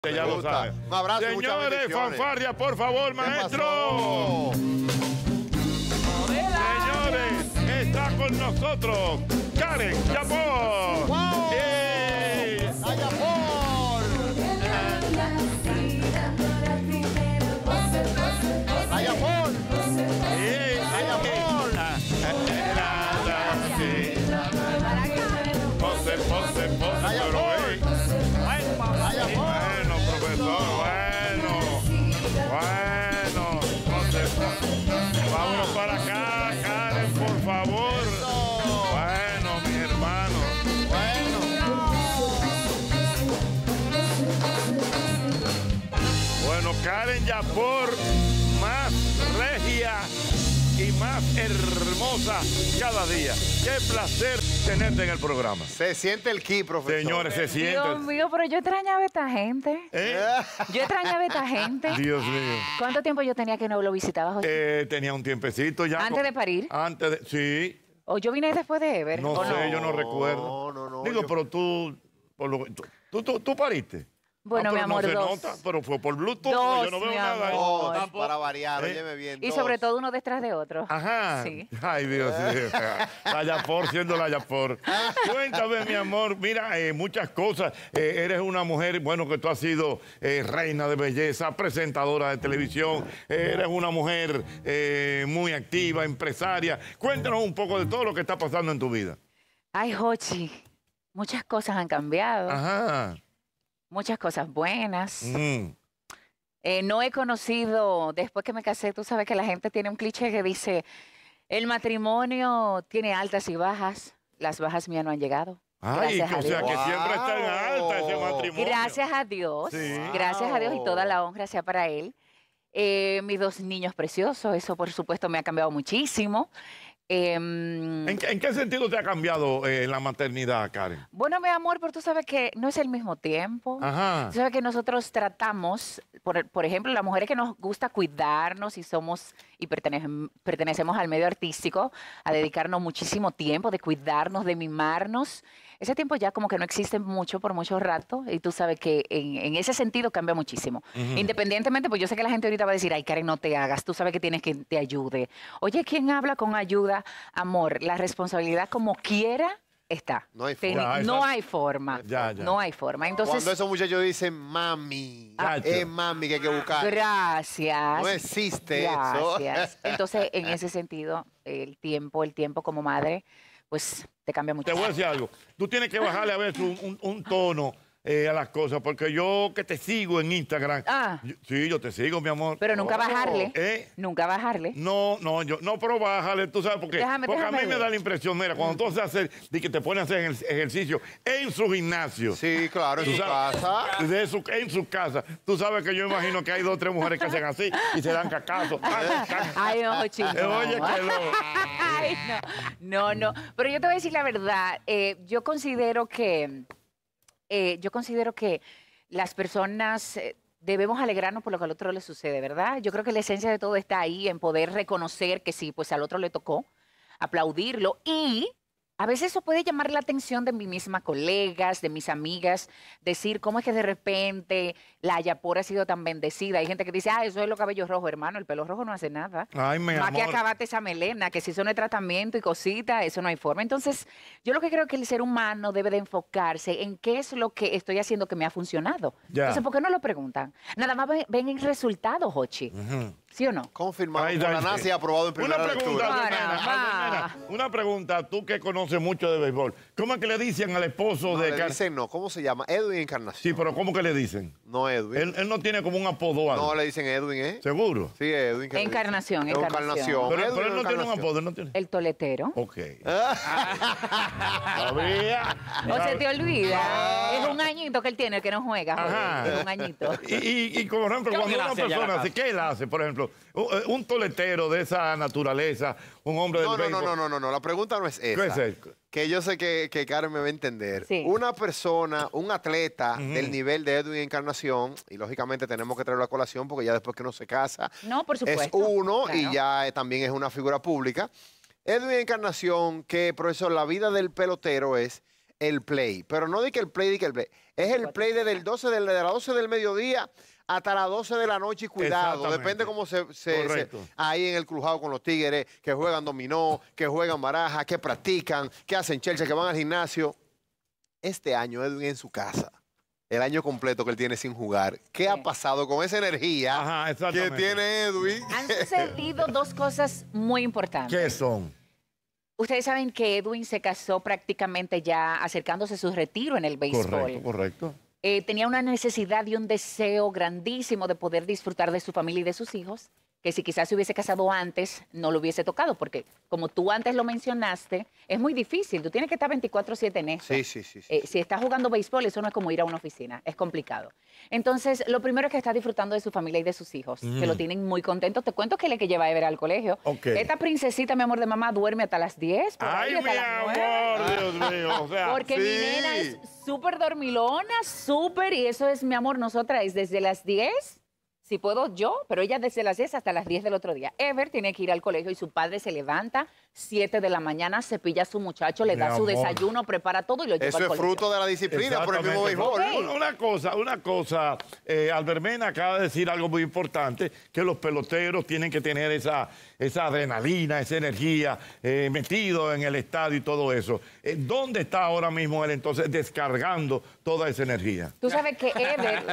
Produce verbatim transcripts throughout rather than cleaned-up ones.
Ya lo sabe. Un abrazo. Señores, fanfarria, por favor, maestro. Señores, está con nosotros Karen Yapor. ¡Wow! ¡Eh! ¡La Yapor! ¡La Yapor! ¡Eh! ¡La Yapor! Pose, pose, pose. ¡La Yapor! ¡La Yapor! Bueno, profesor, bueno. Bueno. Entonces, vámonos para acá, Karen, por favor. Bueno, mi hermano. Bueno. Bueno, Karen Yapor, más regia y más hermosa cada día. Qué placer tenerte en el programa. Se siente el ki, profesor. Señores, se siente. Dios mío, pero yo extrañaba a esta gente. ¿Eh? Yo extrañaba a esta gente. Dios mío. ¿Cuánto tiempo yo tenía que no lo visitaba, José? Eh, tenía un tiempecito ya. ¿Antes de parir? Antes de... Sí. ¿O yo vine después de Ever? No ¿o sé, no? yo no recuerdo. No, no, no. Digo, yo... pero tú, por lo, tú, tú, tú, tú pariste. Bueno, Ah, mi pero amor, no se dos. nota, pero fue por Bluetooth, Dos, yo no veo mi nada. ahí. amor. Dos, para variar, ¿Eh? óyeme bien. Y dos. sobre todo uno detrás de otro. Ajá. Sí. Ay, Dios mío. La Yapor siendo la Yapor. Cuéntame, mi amor. Mira, eh, muchas cosas. Eh, eres una mujer, bueno, que tú has sido eh, reina de belleza, presentadora de televisión. Eh, eres una mujer eh, muy activa, empresaria. Cuéntanos un poco de todo lo que está pasando en tu vida. Ay, Jochi, muchas cosas han cambiado. Ajá. Muchas cosas buenas. Mm. Eh, no he conocido, después que me casé, tú sabes que la gente tiene un cliché que dice, el matrimonio tiene altas y bajas. Las bajas mías no han llegado. Ay, Gracias que, a o sea, Dios. que siempre está en alta ese matrimonio. Gracias a Dios, Sí. gracias a Dios y toda la honra sea para Él. Eh, mis dos niños preciosos, eso por supuesto me ha cambiado muchísimo. Eh, ¿En, qué- en qué sentido te ha cambiado eh, la maternidad, Karen? bueno, mi amor, pero tú sabes que no es el mismo tiempo. Ajá. Tú sabes que nosotros tratamos, por, por ejemplo, las mujeres que nos gusta cuidarnos y somos y pertenecem- pertenecemos al medio artístico, a dedicarnos muchísimo tiempo de cuidarnos, de mimarnos. Ese tiempo ya como que no existe mucho por mucho rato y tú sabes que en, en ese sentido cambia muchísimo. Ujú. Independientemente, pues yo sé que la gente ahorita va a decir, ay, Karen, no te hagas, tú sabes que tienes que te ayude. Oye, ¿quién habla con ayuda? Amor, la responsabilidad como quiera está. No hay Ten- forma. Ya, no exacto. hay forma. Ya, ya. No hay forma. Entonces, Cuando esos muchachos dicen mami, Ah, es mami que hay que buscar. gracias. No existe eso. Gracias. Entonces, en ese sentido, el tiempo, el tiempo como madre, pues te cambia mucho. Te voy a decir algo. Tú tienes que bajarle a veces un, un- un tono eh, a las cosas, porque yo que te sigo en Instagram. Ah. yo- sí, yo te sigo, mi amor. Pero nunca Oh, bajarle. ¿eh? Nunca bajarle. No, no, yo, no, pero bájale, tú sabes por qué. Déjame, Porque déjame a mí me ver. da la impresión, mira, cuando tú haces hacer, de que te pones a hacer ejer- ejercicio en su gimnasio. Sí, claro, en Tú su sabes, casa. de su- en su casa. Tú sabes que yo imagino que hay dos o tres mujeres que hacen así y se dan cacazo. Ay, no, chico. Eh, Oye, que lo... Ay, no. No, no. Pero yo te voy a decir la verdad. eh, yo considero que. eh, yo considero que las personas eh, debemos alegrarnos por lo que al otro le sucede, ¿verdad? Yo creo que la esencia de todo está ahí en poder reconocer que sí, pues al otro le tocó, aplaudirlo y a veces eso puede llamar la atención de mis mismas colegas, de mis amigas, decir cómo es que de repente la Yapor ha sido tan bendecida. Hay gente que dice, ah, eso es los cabellos rojos, hermano, el pelo rojo no hace nada. Ay, mi Más que amor. acabate esa melena, que si eso no es tratamiento y cositas, eso no hay forma. Entonces, yo lo que creo que el ser humano debe de enfocarse en qué es lo que estoy haciendo que me ha funcionado. Ya. Entonces, ¿por qué no lo preguntan? Nada más ven, ven el resultado, Jochi. Ujú. ¿Sí o no? Confirmado Ay, por la ay, NASA y aprobado en primera Una pregunta, lectura. Albermena, Caramba. Albermena, una pregunta, tú que conoces mucho de béisbol. ¿Cómo es que le dicen al esposo No, de le Car- dicen no, ¿cómo se llama? Edwin Encarnación. Sí, pero ¿cómo que le dicen? No Edwin. Él, él no tiene como un apodo o algo. No le dicen Edwin, ¿eh? ¿Seguro? Sí, Edwin. que le dicen. Encarnación, Es encarnación. Pero, Edwin pero él no tiene un Encarnación. apodo, él no tiene. El toletero. Ok. Sabía. O se te olvida. Ah. Es un añito que él tiene, el que no juega. joder. Ajá. Es un añito. Y, y, y como ejemplo, ¿Qué cuando una hace allá en la persona casa? hace, ¿qué él hace? Por ejemplo, un, un toletero de esa naturaleza, un hombre del No, no, no, béisbol. no, no, no, no. La pregunta no es esa. ¿Qué es eso? Que yo sé que, que Karen me va a entender. Sí. Una persona, un atleta del nivel de Edwin Encarnación, y lógicamente tenemos que traerlo a colación porque ya después que uno se casa, No, por es supuesto. uno y Claro. ya eh, también es una figura pública. Edwin Encarnación, que profesor, la vida del pelotero es el play. Pero no di que el play, di que el play. Es el play desde el doce de, de las doce del mediodía hasta las doce de la noche y cuidado. Depende cómo se, se, se... Ahí en el crujado con los tigres, que juegan dominó, que juegan baraja, que practican, que hacen chelcha, que van al gimnasio. Este año Edwin en su casa. El año completo que él tiene sin jugar. ¿Qué sí. ha pasado con esa energía Ajá, que tiene Edwin? Han sucedido dos cosas muy importantes. ¿Qué son? Ustedes saben que Edwin se casó prácticamente ya acercándose a su retiro en el béisbol. Correcto, correcto. Eh, tenía una necesidad y un deseo grandísimo de poder disfrutar de su familia y de sus hijos, que si quizás se hubiese casado antes, no lo hubiese tocado, porque como tú antes lo mencionaste, es muy difícil. Tú tienes que estar veinticuatro siete en eso. Sí, sí, sí. sí. Eh, si estás jugando béisbol, eso no es como ir a una oficina, es complicado. Entonces, lo primero es que está disfrutando de su familia y de sus hijos, mm. que lo tienen muy contentos. Te cuento que él es que lleva a Ever al colegio. Okay. Esta princesita, mi amor, de mamá, duerme hasta las diez. Por ¡Ay, ahí, mi amor! Dios mío. O sea, porque sí. mi nena es súper dormilona, súper, y eso es, mi amor, nosotras es desde las diez... Si puedo yo, pero ella desde las diez hasta las diez del otro día. Ever tiene que ir al colegio y su padre se levanta siete de la mañana, cepilla a su muchacho, le Mi da amor. su desayuno, prepara todo y lo lleva Eso al colegio. Eso es fruto de la disciplina por el mismo béisbol. Okay. Una cosa, una cosa, eh, Albermena acaba de decir algo muy importante, que los peloteros tienen que tener esa, esa adrenalina, esa energía eh, metido en el estadio y todo eso. Eh, ¿Dónde está ahora mismo él entonces descargando toda esa energía? Tú sabes que Ever...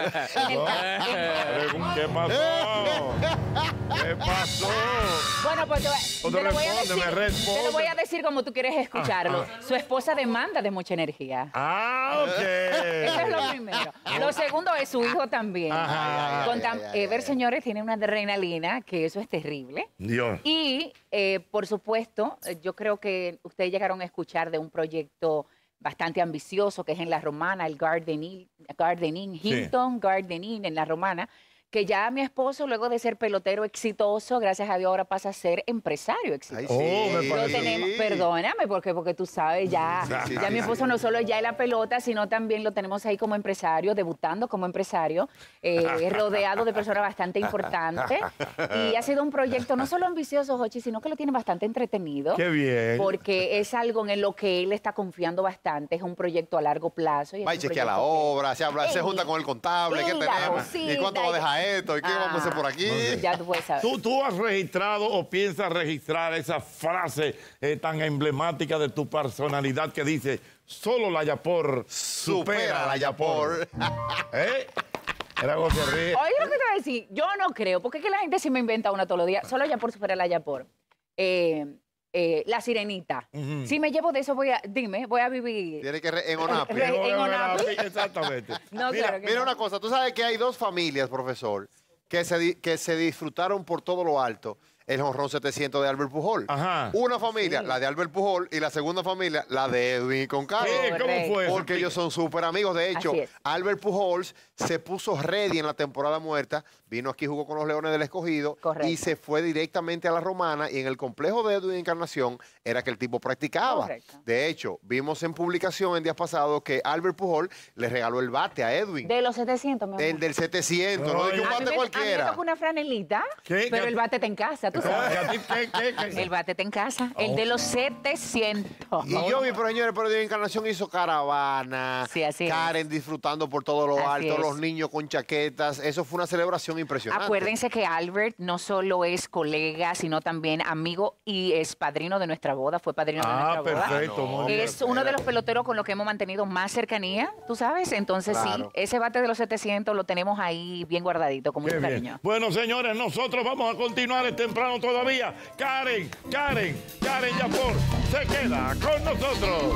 ¿Qué pasó? ¿Qué pasó? Bueno, pues te, te, lo voy a decir, te lo voy a decir como tú quieres escucharlo. Ah, ah. Su esposa demanda de mucha energía. Ah, ok. Eso es lo primero. Lo segundo es su hijo también. Ajá, Con tam ay, ay, Ever, ay, señores, tiene una adrenalina, que eso es terrible. Dios. Y, eh, por supuesto, yo creo que ustedes llegaron a escuchar de un proyecto bastante ambicioso, que es en La Romana, el Garden Inn, Garden Inn Hilton, sí. Garden Inn en La Romana, que ya mi esposo, luego de ser pelotero exitoso, gracias a Dios, ahora pasa a ser empresario exitoso. Ay, sí. Oh, me Lo tenemos, perdóname, porque, porque tú sabes, ya, sí, sí, ya sí, mi esposo sí. no solo ya en la pelota, sino también lo tenemos ahí como empresario, debutando como empresario, eh, rodeado de personas bastante importantes. Y ha sido un proyecto no solo ambicioso, Jochi, sino que lo tiene bastante entretenido. Qué bien. Porque es algo en lo que él está confiando bastante, es un proyecto a largo plazo. Va y chequea la obra, se, habla, se junta con el contable, ¿qué tenemos? ¿Y cuánto va a dejar esto? ¿Y qué ah, vamos a hacer por aquí? Okay. Ya tú puedes saber. ¿Tú, ¿Tú has registrado o piensas registrar esa frase eh, tan emblemática de tu personalidad que dice, solo la Yapor supera, supera la Yapor? ¿Eh? Era algo que ríe. Oye, lo que te voy a decir, yo no creo, porque es que la gente sí me inventa una todos los días, solo Yapor supera la Yapor. Eh... Eh, la sirenita. Uh-huh. Si me llevo de eso, voy a, dime, voy a vivir... Tiene que re, en Onapi. Re, en Onapi. Exactamente. No, mira, claro que mira no. una cosa, tú sabes que hay dos familias, profesor, que se, que se disfrutaron por todo lo alto el jonrón setecientos de Albert Pujol. Ajá. Una familia, sí. la de Albert Pujol, y la segunda familia, la de Edwin con Carlos. ¿Cómo fue eso? Porque ellos son súper amigos. De hecho, Albert Pujols se puso ready en la temporada muerta, vino aquí, jugó con los Leones del Escogido, Correcto. y se fue directamente a la Romana, y en el complejo de Edwin Encarnación era que el tipo practicaba. Correcto. De hecho, vimos en publicación en días pasados que Albert Pujol le regaló el bate a Edwin. De los setecientos, mi amor. El del setecientos, no, no de que un bate a cualquiera. A mí me tocó una franelita, ¿Qué? pero ¿Qué? el bate está en casa, tú sabes. ¿Qué, qué, qué? El bate está en casa, oh. el de los setecientos. Y yo vi, pero señores, pero de Encarnación hizo caravana, sí, así Karen es. disfrutando por todo lo así alto, es. los niños con chaquetas, eso fue una celebración impresionante. Acuérdense que Albert no solo es colega, sino también amigo y es padrino de nuestra boda, fue padrino ah, de nuestra perfecto, boda. muy Es bien. uno de los peloteros con los que hemos mantenido más cercanía, tú sabes, entonces claro. sí, ese bate de los setecientos lo tenemos ahí bien guardadito, con mucho Qué cariño. Bien. Bueno, señores, nosotros vamos a continuar, es temprano todavía. Karen, Karen, Karen Yapor se queda con nosotros.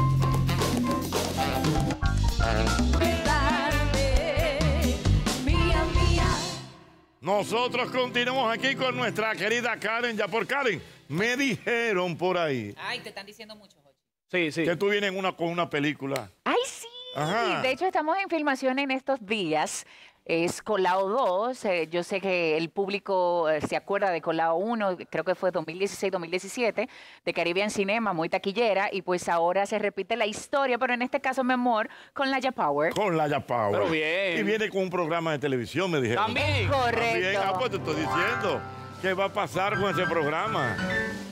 Nosotros continuamos aquí con nuestra querida Karen Yapor. Karen, me dijeron por ahí. Ay, te están diciendo mucho, Jochi. Sí, sí. Que tú vienes una, con una película. Ay, sí. Ajá. De hecho, estamos en filmación en estos días. Es Colao dos. Eh, yo sé que el público eh, se acuerda de Colao uno, creo que fue dos mil dieciséis dos mil diecisiete, de Caribbean Cinema, muy taquillera, y pues ahora se repite la historia, pero en este caso, mi amor, con Laya Power. Con Laya Power. Pero bien. Y viene con un programa de televisión, me dijeron. También. Correcto. También. Ah, pues te estoy diciendo. ¿Qué va a pasar con ese programa?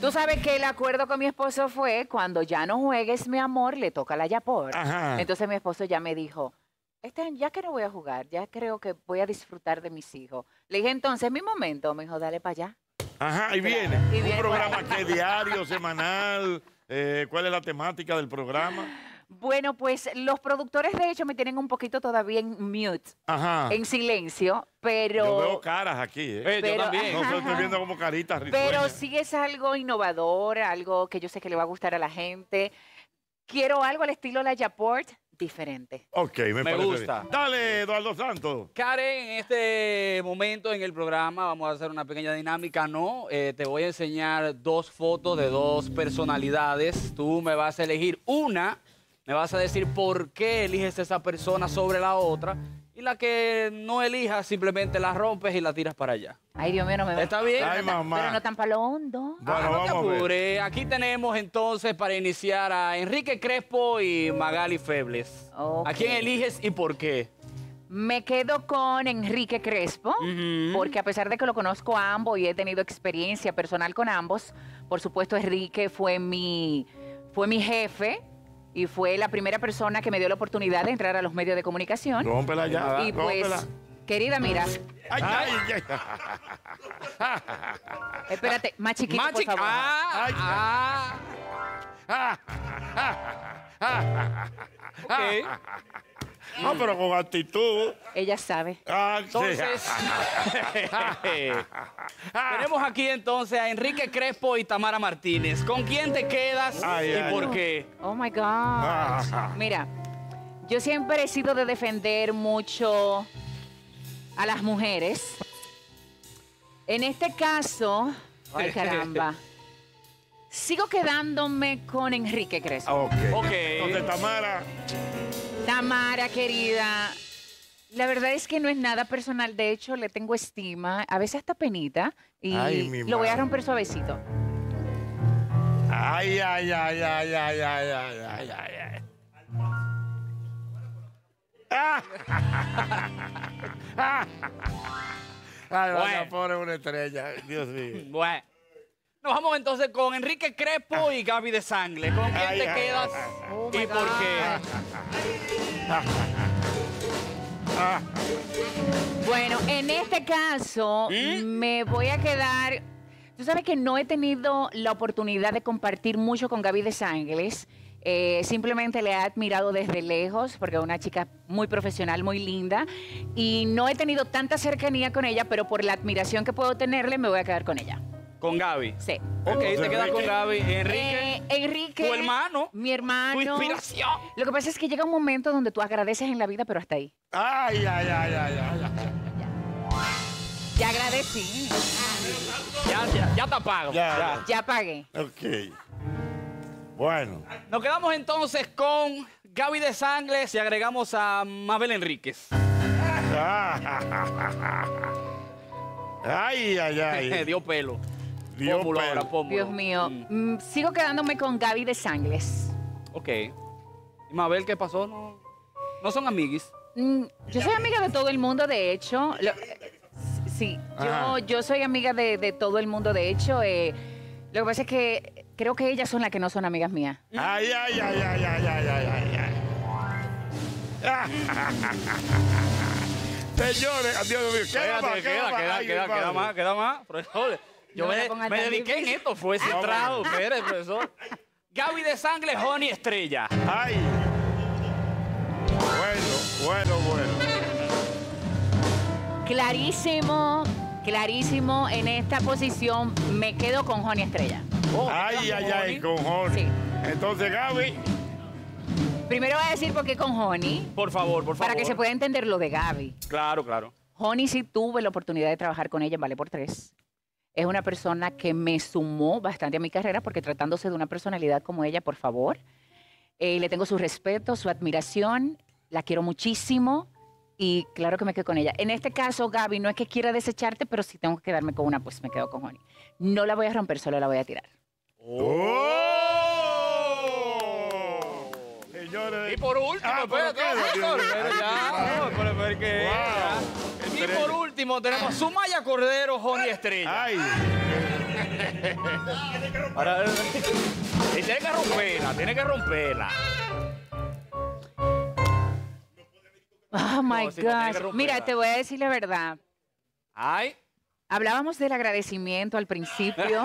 Tú sabes que el acuerdo con mi esposo fue, cuando ya no juegues, mi amor, le toca la Yapor. Ajá. Entonces mi esposo ya me dijo, este año ya que no voy a jugar, ya creo que voy a disfrutar de mis hijos. Le dije, entonces es mi momento. Me dijo, dale para allá. Ajá, y viene. Y ¿Un viene programa que diario, semanal? Eh, ¿Cuál es la temática del programa? Bueno, pues los productores de hecho me tienen un poquito todavía en mute, Ajá. en silencio, pero... Yo veo caras aquí, ¿eh? Eh, Pero- yo también. No sé, estoy viendo como caritas risueñas. Pero sí es algo innovador, algo que yo sé que le va a gustar a la gente. Quiero algo al estilo La Yaport, diferente. Ok, me, Me parece gusta. bien. Dale, Eduardo Santos. Karen, en este momento en el programa vamos a hacer una pequeña dinámica, ¿no? Eh, te voy a enseñar dos fotos de dos personalidades. Tú me vas a elegir una, me vas a decir por qué eliges a esa persona sobre la otra. Y la que no elijas, simplemente la rompes y la tiras para allá. Ay, Dios mío, no me va. ¿Está bien? Ay, Pero no tan- mamá. Pero no tan pa' lo hondo. Bueno, Ah, no te vamos a ver. apures. Aquí tenemos entonces para iniciar a Enrique Crespo y Magali Febles. Ok. ¿A quién eliges y por qué? Me quedo con Enrique Crespo, Ujú. porque a pesar de que lo conozco a ambos y he tenido experiencia personal con ambos, por supuesto Enrique fue mi, fue mi jefe y fue la primera persona que me dio la oportunidad de entrar a los medios de comunicación. Rómpela ya. Y pues, rómpela. querida, mira, Ay, ay, ay. espérate, más chiquito, Más por chica- favor. Ah, ah. Ok. No, pero con actitud. Ella sabe. Ah, sí. Entonces, tenemos aquí entonces a Enrique Crespo y Tamara Martínez. ¿Con quién te quedas Ay, y ay, por ay. qué? Oh my God. Ah. Mira, yo siempre he sido de defender mucho a las mujeres. En este caso, ay caramba, sigo quedándome con Enrique Crespo. Ok. Ok. Entonces, Tamara. Tamara, querida, la verdad es que no es nada personal. De hecho, le tengo estima, a veces hasta penita, y Ay, mi lo voy a madre. romper suavecito. Ay, ay, ay, ay, ay, ay, ay, ay, ay, ay. Ah. Ay, vaya, Bueno. pobre una estrella. Dios mío. Bueno. Nos vamos entonces con Enrique Crespo y Gaby de Sangle. ¿Con quién Ay, te ay, quedas ay, Oh y my por God. qué? Ah. Bueno, en este caso ¿Mm? me voy a quedar. Tú sabes que no he tenido la oportunidad de compartir mucho con Gaby de Sangles. Eh, simplemente le he admirado desde lejos porque es una chica muy profesional, muy linda. Y no he tenido tanta cercanía con ella, pero por la admiración que puedo tenerle, me voy a quedar con ella. Con Gaby. Sí. Ok, te Entonces, quedas con Enrique. Gaby. Enrique, Eh, Enrique. tu hermano. Mi hermano. Tu inspiración. Lo que pasa es que llega un momento donde tú agradeces en la vida, pero hasta ahí. Ay, ay, ay, ay, ay, ay. Ya agradecí. Ya, ya, ya te apago. Ya, Ya. Ya pagué. Ok. Bueno. Nos quedamos entonces con Gaby de Sangles y agregamos a Mabel Enríquez. Ay, ay, ay. Dio pelo. Dio Pómulo pelo. ahora, pómulo. Dios mío. Mm, Mm, sigo quedándome con Gaby de Sangles. ok. ¿Y Mabel qué pasó? No, no son amiguis. Mm, yo soy amiga de todo el mundo, de hecho. Lo- sí, yo, Ajá. yo soy amiga de, de todo el mundo, de hecho. Eh, lo que pasa es que creo que ellas son las que no son amigas mías. Ay, ay, ay, ay, ay, ay, ay, ay, ay. Señores, Dios mío, queda más, Quédate, queda queda, más. queda, Ay, queda, mi queda madre. más, queda más. Profesor, yo No me, la pongas me tan dediqué en difícil. esto, fue centrado. Espere, profesor. Gaby de Sangles, Honey Estrella. Ay. Bueno, bueno, bueno. Clarísimo, clarísimo. En esta posición me quedo con Joni Estrella. Oh, Ay, ¿queda ay, con ay, Honey? con Jorge. Sí. Entonces, Gaby. Primero voy a decir por qué con Joni, Por favor, por favor. para que se pueda entender lo de Gaby. Claro, claro. Joni sí tuve la oportunidad de trabajar con ella en Vale por Tres. Es una persona que me sumó bastante a mi carrera porque tratándose de una personalidad como ella, por favor, eh, le tengo su respeto, su admiración, la quiero muchísimo y claro que me quedo con ella. En este caso, Gaby, no es que quiera desecharte, pero si tengo que quedarme con una, pues me quedo con Joni. No la voy a romper, solo la voy a tirar. ¡Oh! Señores. Y por último, Ah, pero espérate, queda, profesor, Dios mío. pero ya, Ay, no, pero- pero que- Wow. ya. Y por último tenemos Sumaya Cordero, Honey Estrella. Ay. Ahora, y tiene que romperla, tiene que romperla. Oh my No, si no tiene que gosh. romperla. Mira, te voy a decir la verdad. Ay. Hablábamos del agradecimiento al principio.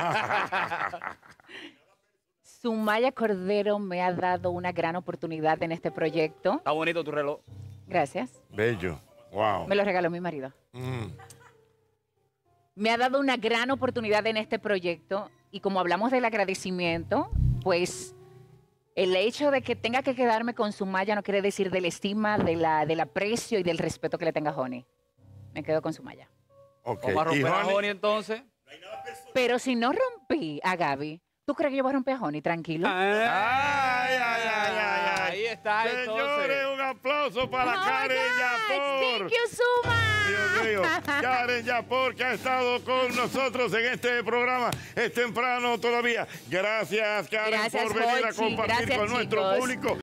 Sumaya Cordero me ha dado una gran oportunidad en este proyecto. Está bonito tu reloj. Gracias. Bello. Wow. Me lo regaló mi marido. Mm. Me ha dado una gran oportunidad en este proyecto y como hablamos del agradecimiento, pues el hecho de que tenga que quedarme con Sumaya no quiere decir de la estima, de la, del aprecio y del respeto que le tenga a Honey. Me quedo con Sumaya. Okay. Vamos a romper a Honey? Honey entonces. Pero si no rompí a Gaby, ¿tú crees que yo voy a romper a Honey? Tranquilo. Ay, ay, ay, ay, ay. Ahí está, Señores, entonces. un aplauso para Oh my Karen gosh, Yapor. thank you, Suma. Dios mío, Karen Yapor, que ha estado con nosotros en este programa. Es temprano todavía. Gracias, Karen, Gracias, por venir a Jochi. compartir Gracias, con nuestro chicos. público.